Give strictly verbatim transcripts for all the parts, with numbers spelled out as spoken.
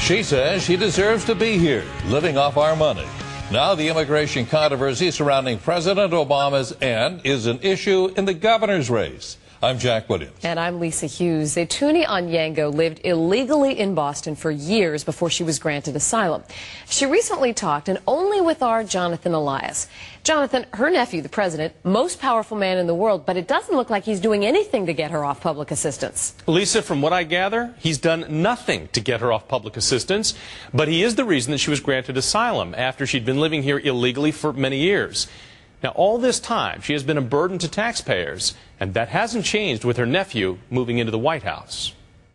She says she deserves to be here, living off our money. Now the immigration controversy surrounding President Obama's aunt is an issue in the governor's race. I'm Jack Williams. And I'm Lisa Hughes. Zaytouni Onyango lived illegally in Boston for years before she was granted asylum. She recently talked, and only with our Jonathan Elias. Jonathan, her nephew, the president, most powerful man in the world, but it doesn't look like he's doing anything to get her off public assistance. Lisa, from what I gather, he's done nothing to get her off public assistance, but he is the reason that she was granted asylum after she'd been living here illegally for many years. Now, all this time, she has been a burden to taxpayers, and that hasn't changed with her nephew moving into the White House.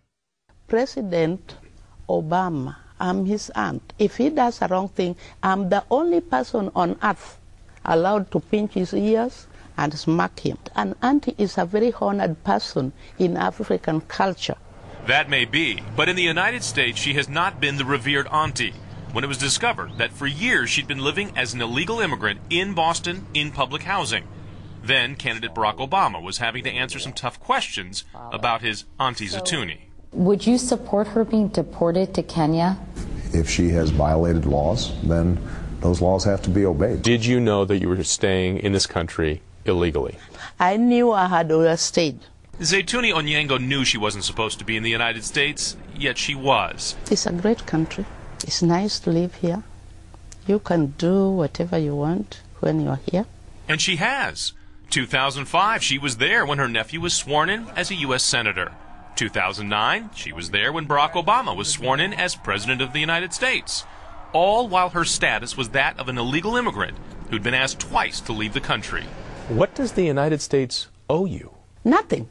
President Obama, I'm his aunt. If he does the wrong thing, I'm the only person on earth allowed to pinch his ears and smack him. An auntie is a very honored person in African culture. That may be, but in the United States, she has not been the revered auntie. When it was discovered that for years she'd been living as an illegal immigrant in Boston in public housing. Then candidate Barack Obama was having to answer some tough questions about his Auntie Zaytouni. Would you support her being deported to Kenya? If she has violated laws, then those laws have to be obeyed. Did you know that you were staying in this country illegally? I knew I had overstayed. Zaytouni Onyango knew she wasn't supposed to be in the United States, yet she was. It's a great country. It's nice to live here. You can do whatever you want when you're here. And she has. two thousand five, she was there when her nephew was sworn in as a U S Senator. two thousand nine, she was there when Barack Obama was sworn in as President of the United States. All while her status was that of an illegal immigrant who'd been asked twice to leave the country. What does the United States owe you? Nothing.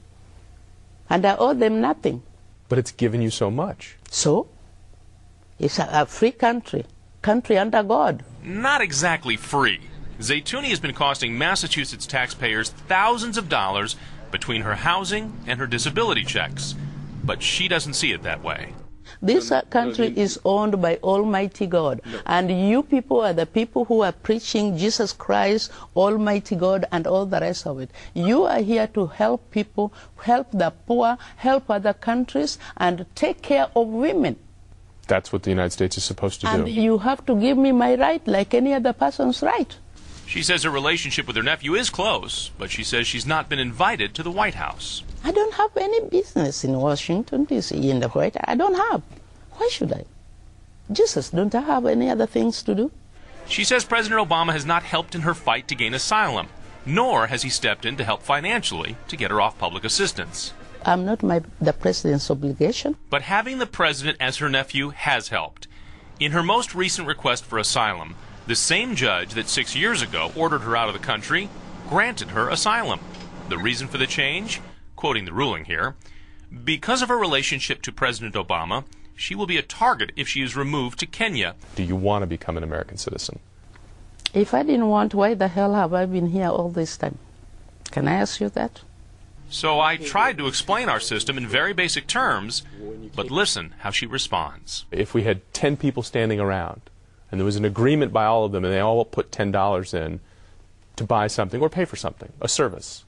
And I owe them nothing. But it's given you so much. So? It's a, a free country, country under God. Not exactly free. Zaytouni has been costing Massachusetts taxpayers thousands of dollars between her housing and her disability checks. But she doesn't see it that way. This uh, country is owned by Almighty God. And you people are the people who are preaching Jesus Christ, Almighty God, and all the rest of it. You are here to help people, help the poor, help other countries, and take care of women. That's what the United States is supposed to and do. And you have to give me my right like any other person's right. She says her relationship with her nephew is close, but she says she's not been invited to the White House. I don't have any business in Washington, D C, in the White House. I don't have. Why should I? Jesus, don't I have any other things to do? She says President Obama has not helped in her fight to gain asylum, nor has he stepped in to help financially to get her off public assistance. I'm not my, the president's obligation. But having the president as her nephew has helped. In her most recent request for asylum, the same judge that six years ago ordered her out of the country granted her asylum. The reason for the change? Quoting the ruling here, because of her relationship to President Obama, she will be a target if she is removed to Kenya. Do you want to become an American citizen? If I didn't want, why the hell have I been here all this time? Can I ask you that? So I tried to explain our system in very basic terms, but listen how she responds. If we had ten people standing around, and there was an agreement by all of them, and they all put ten dollars in to buy something or pay for something, a service,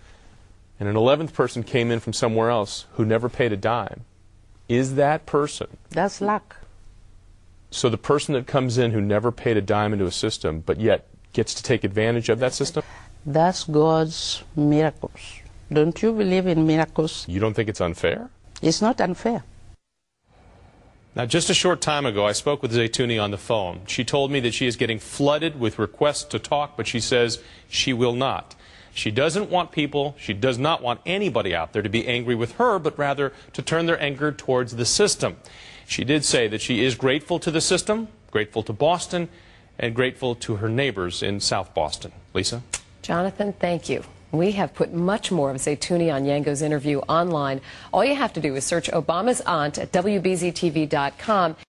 and an eleventh person came in from somewhere else who never paid a dime, is that person... That's luck. So the person that comes in who never paid a dime into a system, but yet gets to take advantage of that system? That's God's miracles. Don't you believe in miracles? You don't think it's unfair? It's not unfair. Now, just a short time ago, I spoke with Zaytouni on the phone. She told me that she is getting flooded with requests to talk, but she says she will not. She doesn't want people, she does not want anybody out there to be angry with her, but rather to turn their anger towards the system. She did say that she is grateful to the system, grateful to Boston, and grateful to her neighbors in South Boston. Lisa? Jonathan, thank you. We have put much more of Zaytouni Onyango's interview online. All you have to do is search Obama's aunt at W B Z T V dot com.